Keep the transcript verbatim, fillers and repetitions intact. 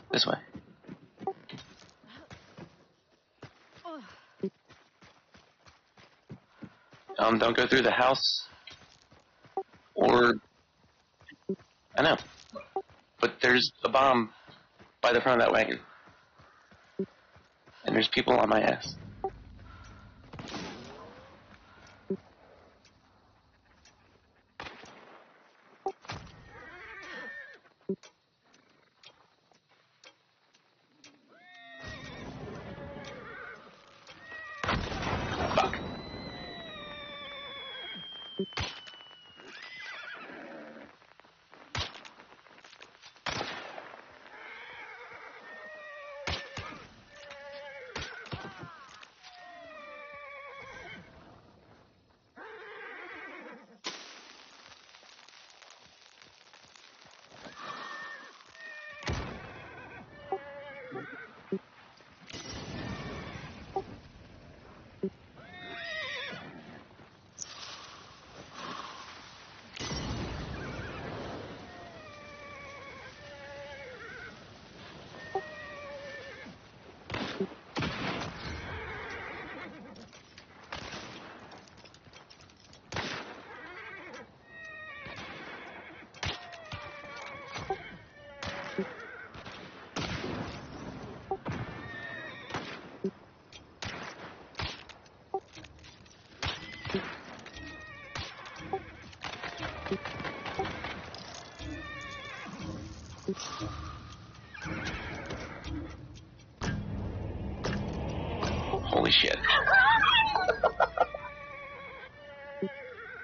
This way. Um, don't go through the house. Or... I know. But there's a bomb by the front of that wagon. And there's people on my ass. Fuck. Holy shit.